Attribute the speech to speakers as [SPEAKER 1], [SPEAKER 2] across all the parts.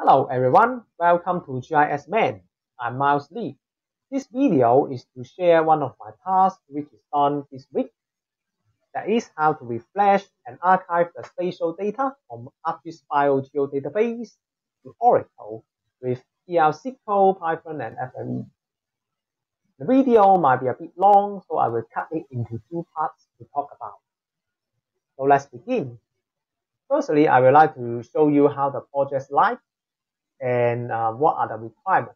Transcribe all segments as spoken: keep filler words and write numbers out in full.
[SPEAKER 1] Hello everyone, welcome to G I S Man. I'm Miles Lee. This video is to share one of my tasks which is done this week. That is how to refresh and archive the spatial data from ArcGIS File Geodatabase to Oracle with P L S Q L, Python, and F M E. The video might be a bit long, so I will cut it into two parts to talk about. So let's begin. Firstly, I would like to show you how the project is like and uh, what are the requirements.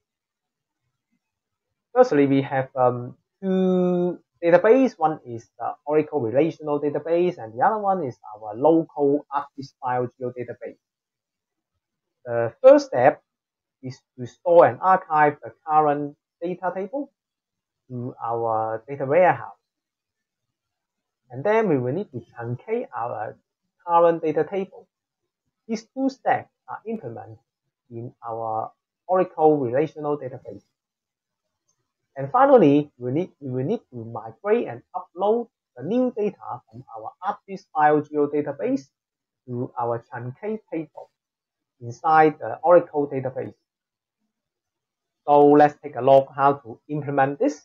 [SPEAKER 1] Firstly, we have um, two databases. One is the Oracle Relational Database, and the other one is our local ArcGIS File Geodatabase. The first step is to store and archive the current data table to our data warehouse. And then we will need to truncate our current data table. These two steps are implemented in our Oracle Relational Database. And finally, we need, we will need to migrate and upload the new data from our ArcGIS File Geodatabase to our truncate table inside the Oracle database. So let's take a look how to implement this.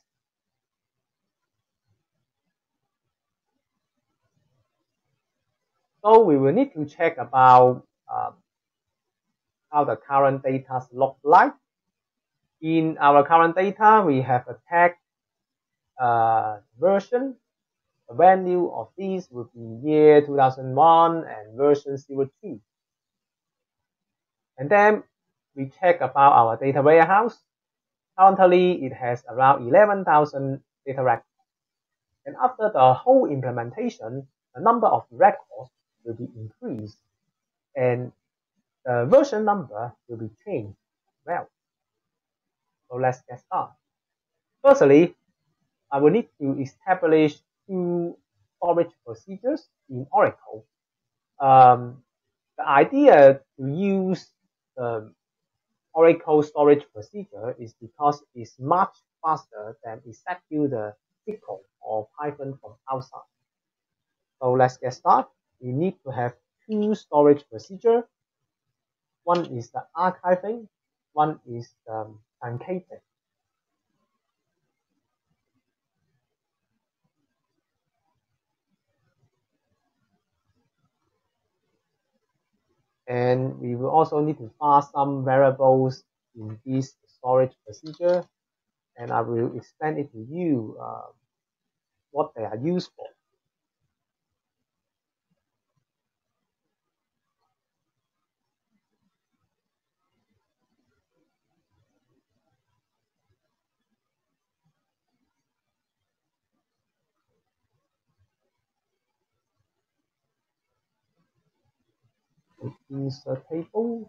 [SPEAKER 1] So we will need to check about um, how the current data look like. In our current data, we have a tag uh, version. The value of these would be year two thousand one and version zero two. And then we check about our data warehouse. Currently, it has around eleven thousand data records. And after the whole implementation, the number of records will be increased and the version number will be changed as well. So let's get started. Firstly, I will need to establish two storage procedures in Oracle. Um, the idea to use the Oracle storage procedure is because it's much faster than execute the S Q L or Python from outside. So let's get started. We need to have two storage procedures. One is the archiving, one is the truncating. And we will also need to pass some variables in this storage procedure, and I will explain it to you uh, what they are used for. Insert table,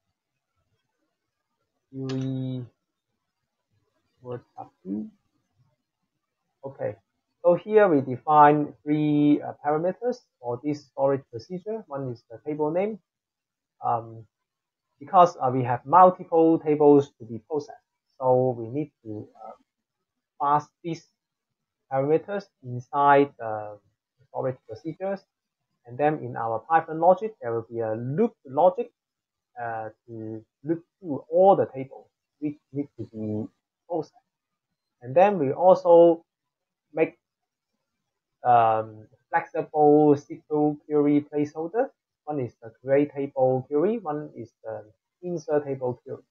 [SPEAKER 1] query word copy. Okay, so here we define three uh, parameters for this storage procedure. One is the table name, um, because uh, we have multiple tables to be processed, so we need to uh, pass these parameters inside the storage procedures. And then in our Python logic, there will be a loop logic uh, to loop through all the tables which need to be processed. And then we also make um, flexible S Q L query placeholder. One is the create table query, one is the insert table query.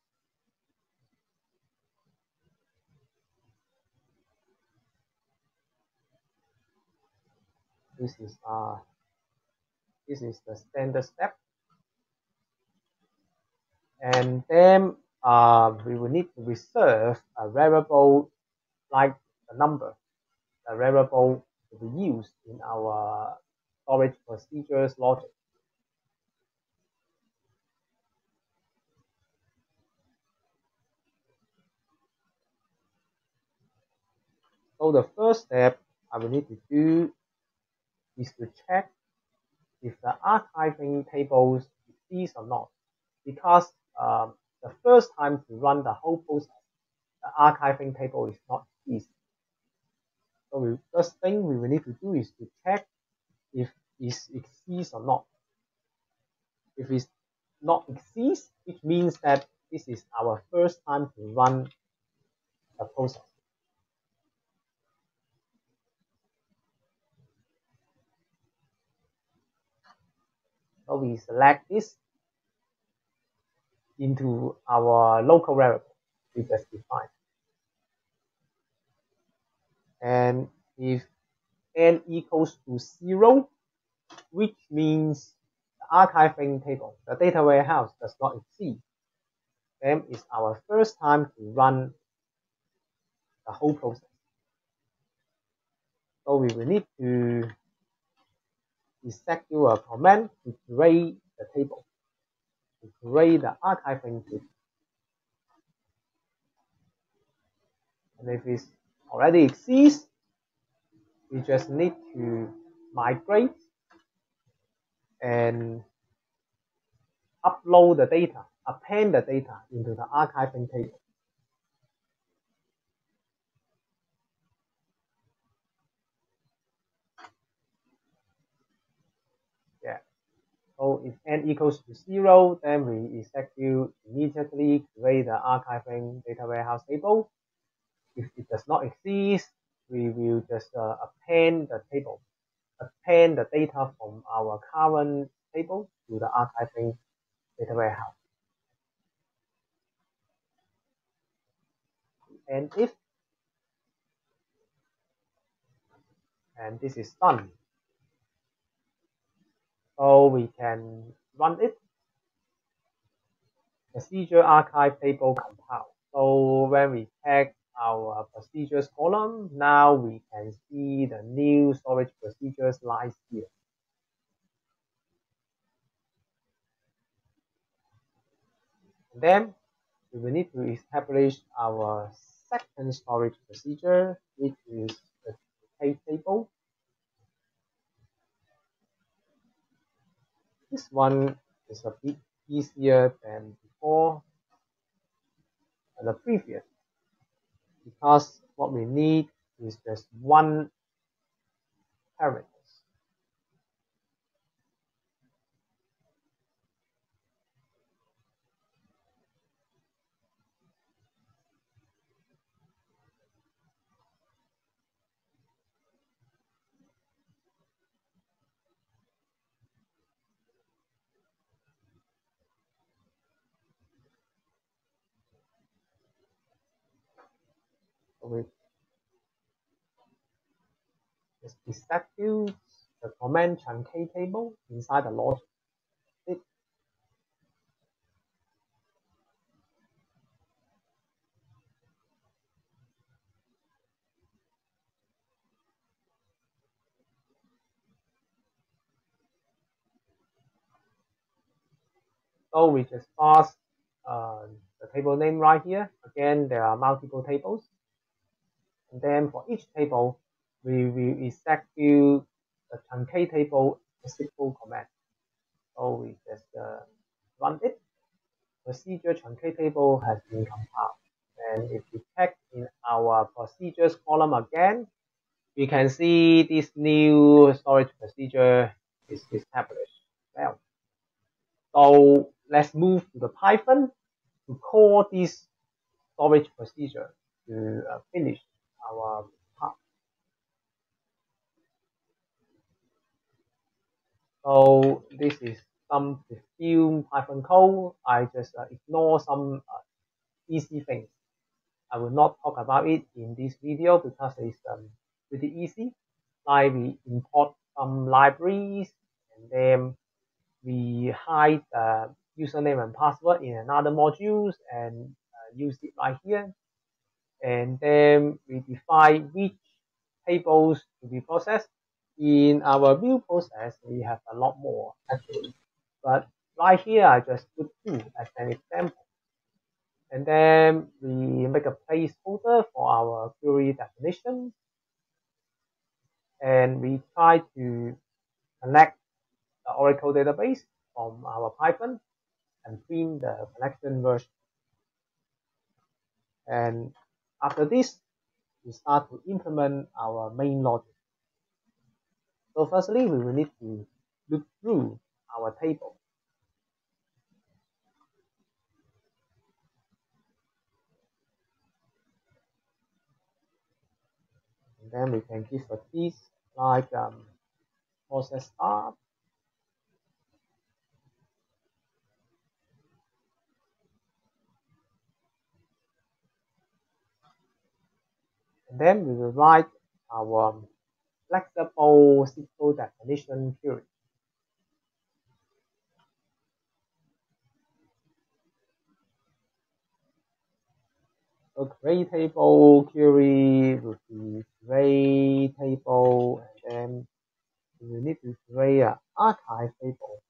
[SPEAKER 1] This is uh, this is the standard step. And then uh, we will need to reserve a variable like the number, a variable to be used in our storage procedures logic. So the first step I will need to do is to check if the archiving tables exist or not, because um, the first time to run the whole process, the archiving table is not easy. So the first thing we will need to do is to check if it exists or not. If it's not exceed, which means that this is our first time to run the process. So we select this into our local variable we just defined. And if n equals to zero, which means the archiving table, the data warehouse, does not exceed, then it's our first time to run the whole process. So we will need to execute a command to create the table, to create the archiving table. And if it already exists, we just need to migrate and upload the data, append the data into the archiving table. Yeah. So if n equals to zero, then we execute immediately create the archiving data warehouse table. If it does not exist, we will just uh, append the table, append the data from our current table to the archiving data warehouse. And if, and this is done. So we can run it. Procedure archive table compile. So when we check our procedures column, now we can see the new storage procedures lies here. And then we will need to establish our second storage procedure, which is the duplicate table. This one is a bit easier than before and the previous, because what we need is just one parameter. So we just execute the command truncate table inside the logic. So we just pass uh, the table name right here. Again, there are multiple tables. And then for each table, we will execute the truncate table S Q L command. So we just uh, run it. Procedure truncate table has been compiled. And if we check in our procedures column again, we can see this new storage procedure is established. Well, so let's move to the Python to call this storage procedure to uh, finish our part. So this is some presumed Python code. I just uh, ignore some uh, easy things. I will not talk about it in this video because it's um, pretty easy. Like we import some libraries and then we hide the username and password in another modules and uh, use it right here. And then we define which tables to be processed. In our view process, we have a lot more actually. But right here, I just put two as an example. And then we make a placeholder for our query definition. And we try to connect the Oracle database from our Python and print the connection version. And after this, we start to implement our main logic. So firstly, we will need to look through our table. then we can give a piece like um, process start. And then we will write our flexible S Q L definition query. So create table query would be create table, and then we need to create an archive table.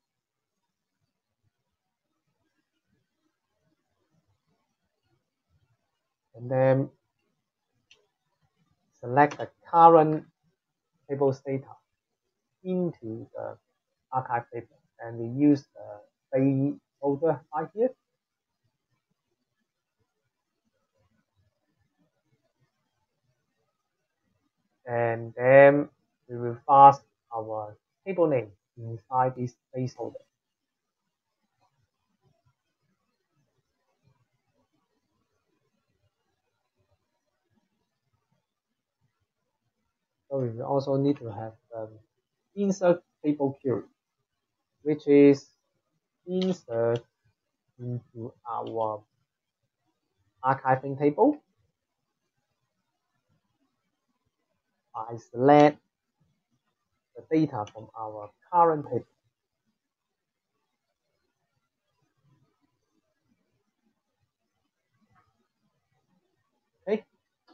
[SPEAKER 1] And then select the current table's data into the archive table, and we use the state folder right here. And then we will pass our table name inside this placeholder. So we will also need to have um, insert table query, which is insert into our archiving table by select the data from our current table. Okay.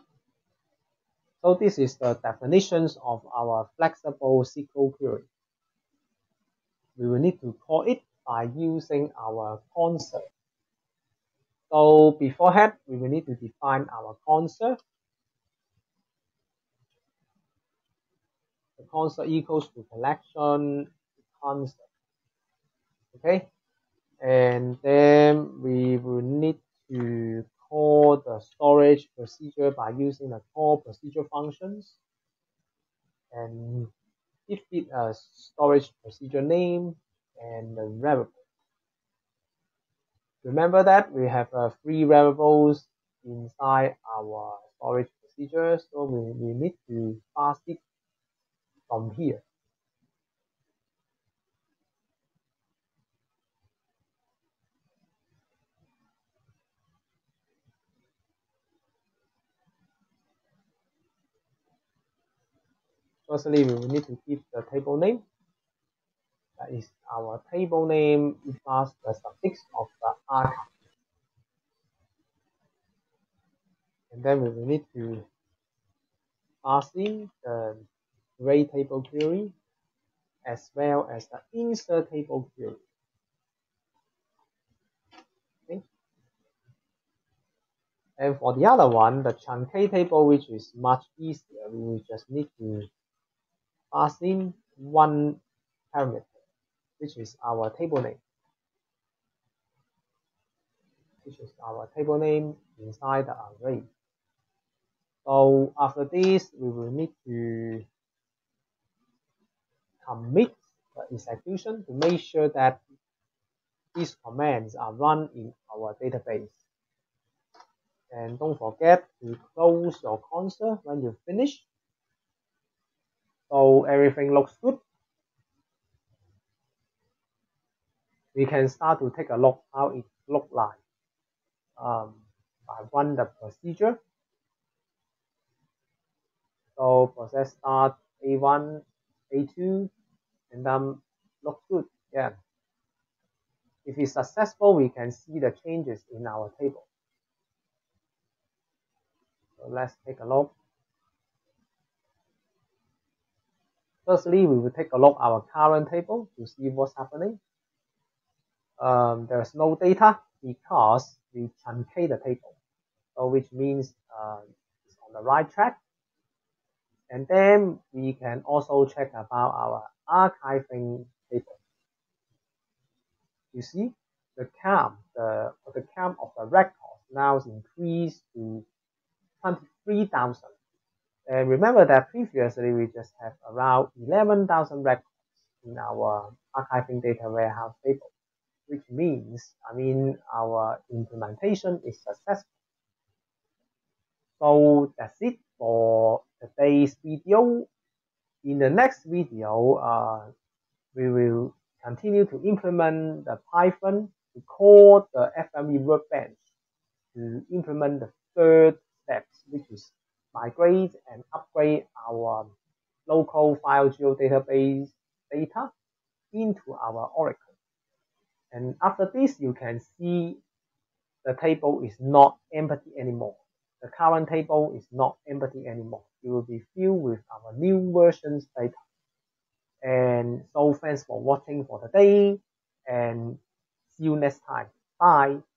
[SPEAKER 1] So this is the definitions of our flexible S Q L query. We will need to call it by using our console. So beforehand, we will need to define our console. The console equals to collection console. Okay, and then we will need to call the storage procedure by using the call procedure functions, and give it a storage procedure name and the variable. Remember that we have uh, three variables inside our storage procedure, so we, we need to pass it from here. Firstly, we will need to give the table name. That is our table name plus the suffix of the archive. And then we will need to pass in the create table query as well as the insert table query. Okay. And for the other one, the truncate table, which is much easier, we will just need to pass in one parameter, which is our table name. Which is our table name inside the array. So after this, we will need to commit the execution to make sure that these commands are run in our database. And don't forget to close your console when you finish. So everything looks good. We can start to take a look how it looks like. Um, I run the procedure. So process start A one, A two, and then looks good. Yeah. If it's successful, we can see the changes in our table. So let's take a look. Firstly, we will take a look at our current table to see what's happening. Um, there's no data because we truncate the table, so which means uh, it's on the right track. And then we can also check about our archiving table. You see the count, the the count of the records now is increased to twenty-three thousand. And remember that previously we just have around eleven thousand records in our archiving data warehouse table, which means, I mean, our implementation is successful. So that's it. for today's video. In the next video, uh, we will continue to implement the Python to call the F M E workbench to implement the third step, which is migrate and upgrade our local file geodatabase data into our Oracle. And after this, you can see the table is not empty anymore. The current table is not empty anymore. It will be filled with our new versions data. And so thanks for watching for today, and see you next time. Bye.